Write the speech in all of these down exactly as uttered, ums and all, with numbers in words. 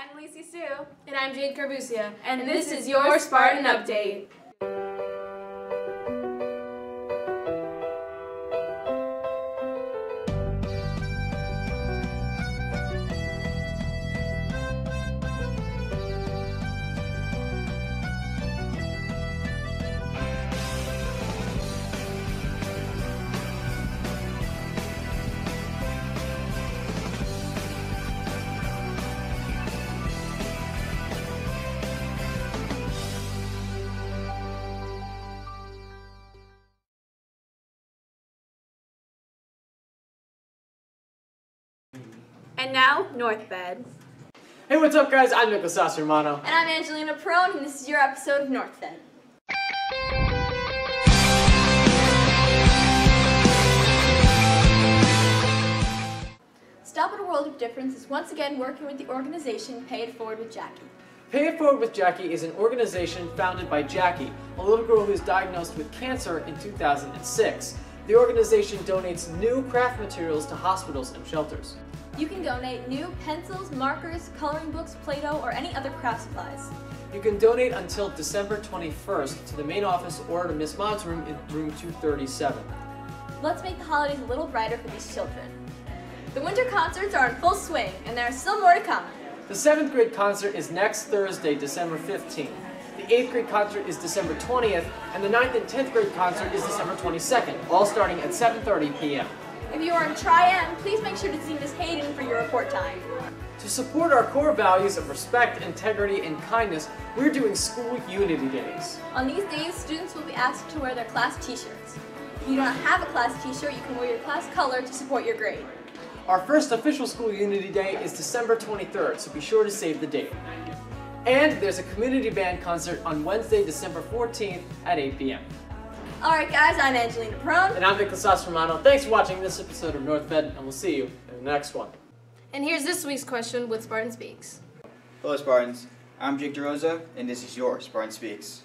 I'm Lacey Sue. And I'm Jade Carbusia. And, and this, this is your Spartan Update. And now, Northfed. Hey, what's up, guys? I'm Nicholas Romano. And I'm Angelina Perone, and this is your episode of Northfed. Stop at a World of Difference is once again working with the organization Pay It Forward with Jackie. Pay It Forward with Jackie is an organization founded by Jackie, a little girl who was diagnosed with cancer in two thousand six. The organization donates new craft materials to hospitals and shelters. You can donate new pencils, markers, coloring books, Play-Doh, or any other craft supplies. You can donate until December twenty-first to the main office or to Miss Maud's room in room two thirty-seven. Let's make the holidays a little brighter for these children. The winter concerts are in full swing, and there are still more to come. The seventh grade concert is next Thursday, December fifteenth. The eighth grade concert is December twentieth, and the ninth and tenth grade concert is December twenty-second, all starting at seven thirty p m If you are in Tri-M, please make sure to see Miz Hayden for your report time. To support our core values of respect, integrity, and kindness, we're doing School Unity Days. On these days, students will be asked to wear their class t-shirts. If you don't have a class t-shirt, you can wear your class color to support your grade. Our first official School Unity Day is December twenty-third, so be sure to save the date. And there's a community band concert on Wednesday, December fourteenth at eight p m Alright guys, I'm Angelina Perone. And I'm Nicholas Romano. Thanks for watching this episode of Northfed, and we'll see you in the next one. And here's this week's question with Spartan Speaks. Hello Spartans, I'm Jake DeRosa, and this is your Spartan Speaks.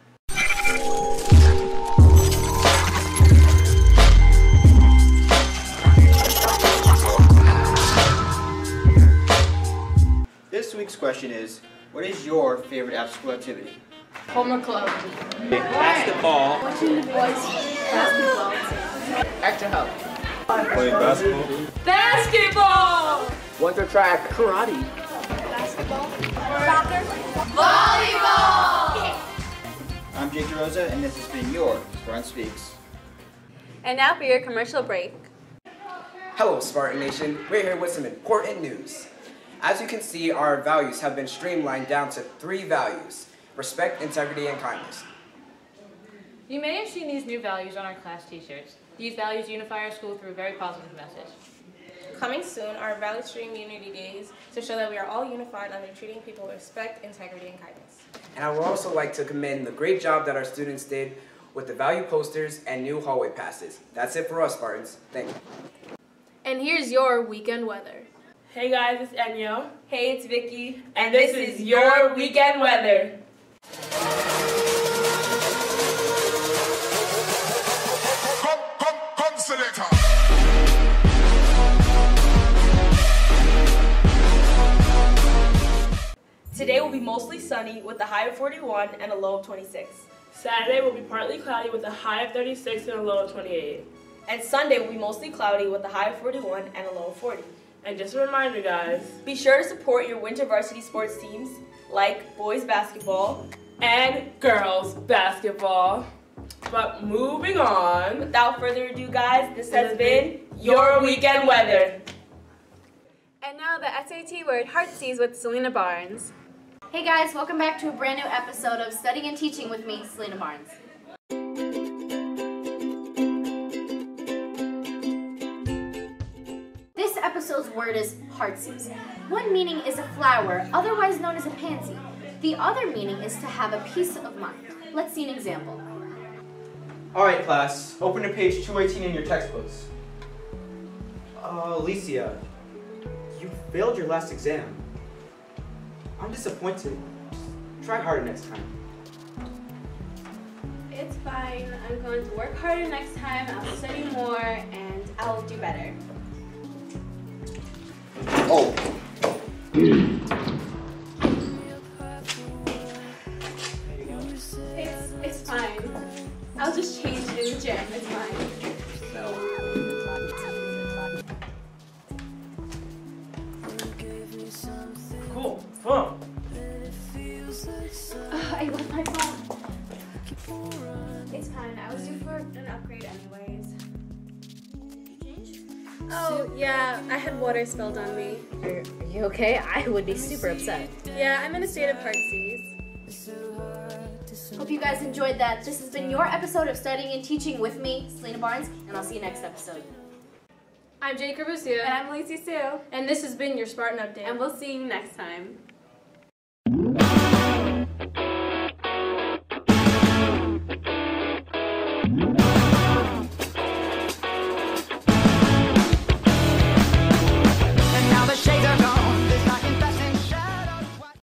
This week's question is, what is your favorite after-school activity? Homework club. Basketball. Watching the boys basketball. Extra help. Playing basketball. Basketball! Winter track. Karate. Basketball. Soccer. Volleyball! I'm Jake DeRosa, and this has been your Spartan Speaks. And now for your commercial break. Hello Spartan Nation, we're here with some important news. As you can see, our values have been streamlined down to three values: respect, integrity, and kindness. You may have seen these new values on our class t-shirts. These values unify our school through a very positive message. Coming soon are Value Stream Unity Days to show that we are all unified under treating people with respect, integrity, and kindness. And I would also like to commend the great job that our students did with the value posters and new hallway passes. That's it for us, Spartans. Thank you. And here's your weekend weather. Hey guys, it's Enyo. Hey, it's Vicky. And this is your weekend weather. Today will be mostly sunny with a high of forty-one and a low of twenty-six. Saturday will be partly cloudy with a high of thirty-six and a low of twenty-eight. And Sunday will be mostly cloudy with a high of forty-one and a low of forty. And just a reminder, guys, be sure to support your winter varsity sports teams like boys basketball and girls basketball. But moving on, without further ado, guys, this has been your weekend weather. And now the S A T word Heartsease with Selena Barnes. Hey guys, welcome back to a brand new episode of Studying and Teaching with me, Selena Barnes. This episode's word is heartsease. One meaning is a flower, otherwise known as a pansy. The other meaning is to have a peace of mind. Let's see an example. Alright class, open to page two eighteen in your textbooks. Uh, Alicia, you failed your last exam. I'm disappointed. Try harder next time. It's fine. I'm going to work harder next time, I'll study more, and I'll do better. Oh. Cool. Phone. Ugh, I left my phone. It's fine. I was due for an upgrade anyways. Oh, yeah, I had water spilled on me. Are, are you okay? I would be super upset. Yeah, I'm in a state of heartsease. Hope you guys enjoyed that. This has been your episode of Studying and Teaching with me, Selena Barnes, and I'll see you next episode. I'm Jake Corbusier. And I'm Lacey Sue. And this has been your Spartan Update. And we'll see you next time.